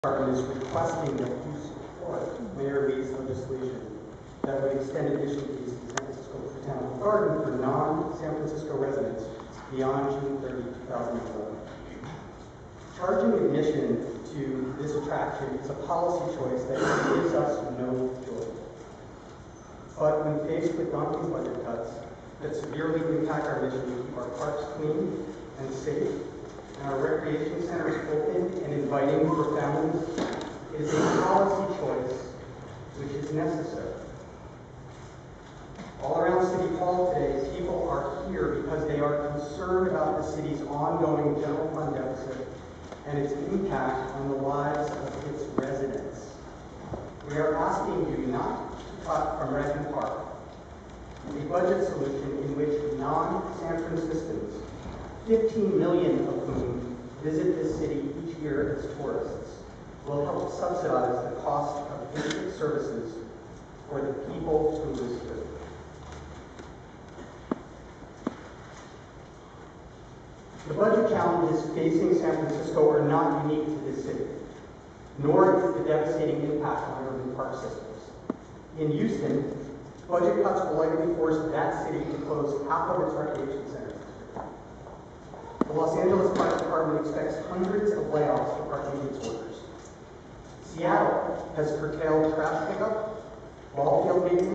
Department is requesting that you support Mayor Lee's legislation that would extend admission fees to San Francisco Botanical Garden for non-San Francisco residents beyond June 30, 2011. Charging admission to this attraction is a policy choice that gives us no joy. But when faced with daunting budget cuts that severely impact our mission to keep our parks clean and safe, and our recreation centers open and inviting for families, it is a policy choice which is necessary. All around City Hall today, people are here because they are concerned about the city's ongoing general fund deficit and its impact on the lives of its residents. We are asking you not to cut from Redmond Park, a budget solution in which non-San Franciscans, 15 million of whom visit this city each year as tourists, will help subsidize the cost of basic services for the people who live here. The budget challenges facing San Francisco are not unique to this city, nor is the devastating impact on urban park systems. In Houston, budget cuts will likely force that city to close half of its recreation centers. The Los Angeles Fire Department expects hundreds of layoffs for park maintenance workers. Seattle has curtailed trash pickup, ball field maintenance,